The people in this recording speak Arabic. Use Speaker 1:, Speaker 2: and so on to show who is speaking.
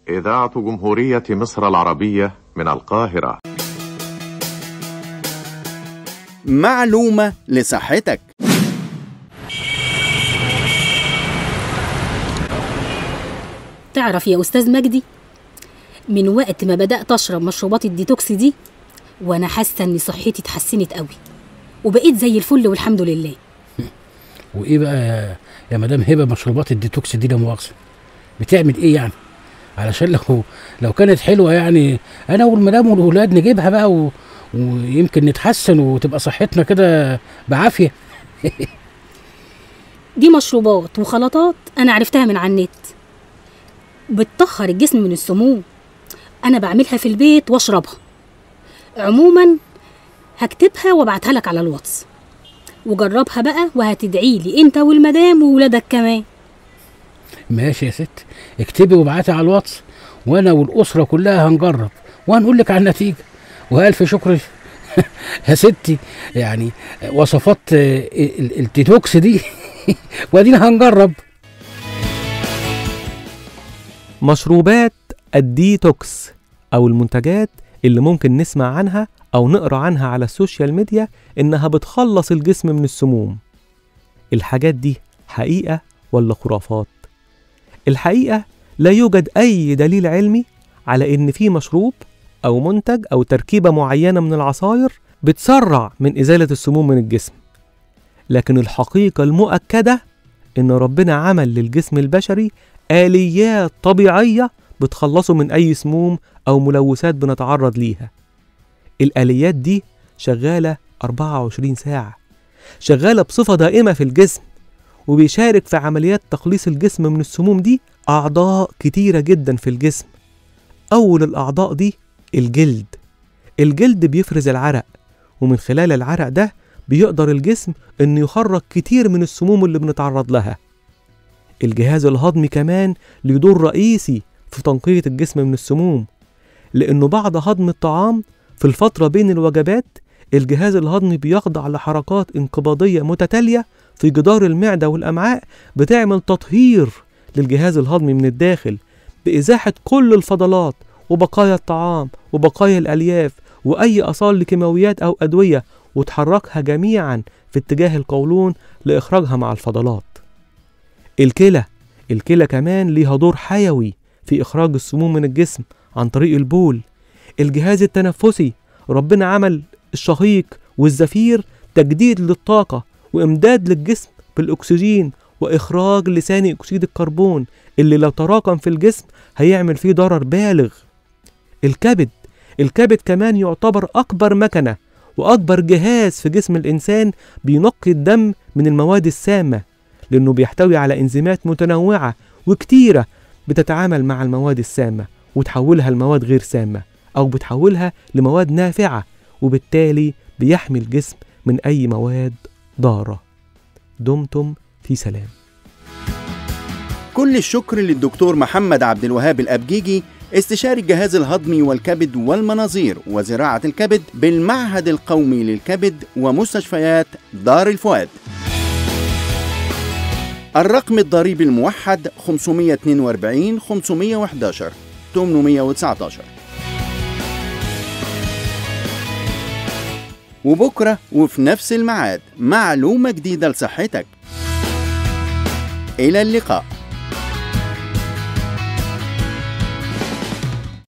Speaker 1: إذاعة جمهورية مصر العربية من القاهرة.
Speaker 2: معلومة لصحتك.
Speaker 3: تعرف يا أستاذ مجدي، من وقت ما بدأت أشرب مشروبات الديتوكس دي وأنا حاسة إن صحتي اتحسنت قوي وبقيت زي الفل والحمد لله.
Speaker 4: وإيه بقى يا مدام هبة مشروبات الديتوكس دي لا مؤاخذة بتعمل إيه يعني؟ علشان لو كانت حلوة يعني أنا والمدام والولاد نجيبها بقى ويمكن نتحسن وتبقى صحتنا كده بعافية.
Speaker 3: دي مشروبات وخلطات أنا عرفتها من على النت، بتطهر الجسم من السموم. أنا بعملها في البيت واشربها. عموما هكتبها وابعتها لك على الواتس، وجربها بقى وهتدعي لي انت والمدام وولادك كمان.
Speaker 4: ماشي يا ست، اكتبي وابعتي على الواتس وانا والاسره كلها هنجرب وهنقول لك على النتيجه. والف شكر يا ستي، يعني وصفات الديتوكس دي وادينا هنجرب.
Speaker 5: مشروبات الديتوكس او المنتجات اللي ممكن نسمع عنها او نقرا عنها على السوشيال ميديا انها بتخلص الجسم من السموم. الحاجات دي حقيقة ولا خرافات؟ الحقيقة لا يوجد اي دليل علمي على ان في مشروب او منتج او تركيبة معينة من العصاير بتسرع من ازالة السموم من الجسم. لكن الحقيقة المؤكدة ان ربنا عمل للجسم البشري آليات طبيعية بتخلصه من اي سموم او ملوثات بنتعرض ليها. الآليات دي شغالة 24 ساعة، شغالة بصفة دائمة في الجسم، وبيشارك في عمليات تخليص الجسم من السموم دي أعضاء كتيرة جدا في الجسم. أول الأعضاء دي الجلد. الجلد بيفرز العرق، ومن خلال العرق ده بيقدر الجسم إنه يخرج كتير من السموم اللي بنتعرض لها. الجهاز الهضمي كمان له دور رئيسي في تنقية الجسم من السموم، لأنه بعد هضم الطعام في الفترة بين الوجبات الجهاز الهضمي بيخضع لحركات انقباضية متتالية في جدار المعدة والأمعاء بتعمل تطهير للجهاز الهضمي من الداخل بإزاحة كل الفضلات وبقايا الطعام وبقايا الألياف وأي آثار لكيماويات أو أدوية، وتحركها جميعا في اتجاه القولون لإخراجها مع الفضلات. الكلى كمان ليها دور حيوي في إخراج السموم من الجسم عن طريق البول. الجهاز التنفسي، ربنا عمل الشهيق والزفير تجديد للطاقة وإمداد للجسم بالأكسجين وإخراج لثاني أكسيد الكربون اللي لو تراكم في الجسم هيعمل فيه ضرر بالغ. الكبد كمان يعتبر أكبر مكنة وأكبر جهاز في جسم الإنسان بينقي الدم من المواد السامة، لأنه بيحتوي على إنزيمات متنوعة وكتيرة بتتعامل مع المواد السامة وتحولها لمواد غير سامة أو بتحولها لمواد نافعة، وبالتالي بيحمي الجسم من أي مواد ضارة. دمتم في سلام.
Speaker 2: كل الشكر للدكتور محمد عبد الوهاب الأبجيجي، استشاري الجهاز الهضمي والكبد والمناظير وزراعة الكبد بالمعهد القومي للكبد ومستشفيات دار الفؤاد. الرقم الضريبي الموحد 542 511 819. وبكرة وفي نفس الميعاد معلومة جديدة لصحتك. إلى اللقاء.